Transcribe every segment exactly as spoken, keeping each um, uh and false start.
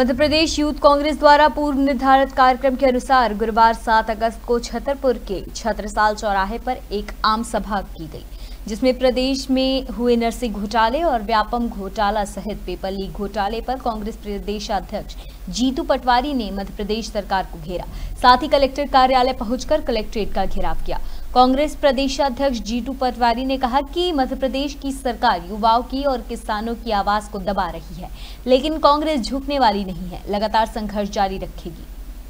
Madhya Pradesh youth Congress द्वारा पूर्व निर्धारित कार्यक्रम के अनुसार गुरुवार सात अगस्त को छतरपुर के छत्रसाल चौराहे पर एक आम सभा की गई, जिसमें प्रदेश में हुए नरसिंह घोटाले और व्यापम घोटाला सहित पेपर लीक घोटाले पर कांग्रेस प्रदेशाध्यक्ष जीतू पटवारी ने मध्य प्रदेश सरकार को घेरा। साथ ही कलेक्टर कार्यालय पहुंचकर कलेक्ट्रेट का घेराव किया। कांग्रेस प्रदेशाध्यक्ष जीतू पटवारी ने कहा कि मध्य प्रदेश की सरकार युवाओं की और किसानों की आवाज को दबा रही है, लेकिन कांग्रेस झुकने वाली नहीं है, लगातार संघर्ष जारी रखेगी।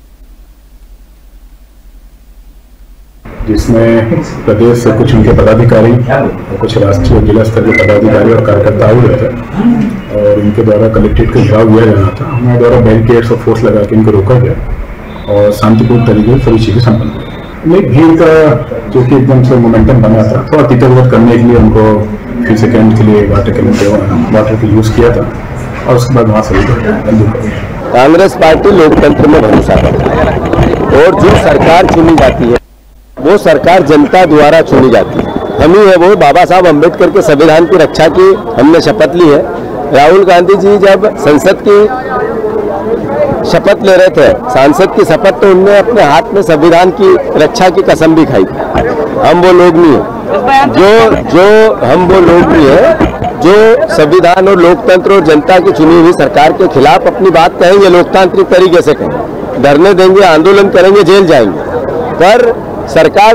जिसमें प्रदेश से कुछ उनके पदाधिकारी और कुछ राष्ट्रीय जिला स्तर के पदाधिकारी और कार्यकर्ता हुए थे और इनके द्वारा कलेक्ट्रेट का घेराव किया जाना था। हमारे द्वारा बैरिकेड्स और फोर्स लगा के इनको रोका गया और शांतिपूर्ण तरीके से सभी चीजें संपन्न हुई। एक भीड़ का जो कि एकदम से मोमेंटम बना था, थोड़ा तितरबितर करने के लिए उनको फ्यू सेकेंड के लिए वाटर के लिए वाटर का यूज किया था और उसके बाद वहाँ से कांग्रेस पार्टी लोकतंत्र में भरोसा करती है और जो सरकार चुनी जाती है वो सरकार जनता द्वारा चुनी जाती है। हम ही है वो बाबा साहब अम्बेडकर के संविधान की रक्षा की हमने शपथ ली है। राहुल गांधी जी जब संसद की शपथ ले रहे थे, सांसद की शपथ, तो उनने अपने हाथ में संविधान की रक्षा की कसम भी खाई। हम वो लोग नहीं है जो जो हम वो लोग नहीं है जो संविधान और लोकतंत्र और जनता की चुनी हुई सरकार के खिलाफ अपनी बात कहेंगे, लोकतांत्रिक तरीके से कहेंगे, धरने देंगे, आंदोलन करेंगे, जेल जाएंगे। पर सरकार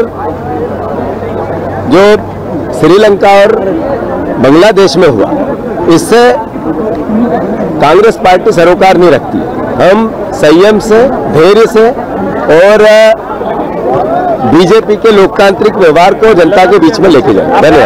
जो श्रीलंका और बांग्लादेश में हुआ, इससे कांग्रेस पार्टी सरोकार नहीं रखती। हम संयम से, धैर्य से और बीजेपी के लोकतांत्रिक व्यवहार को जनता के बीच में लेके जाएं। धन्यवाद।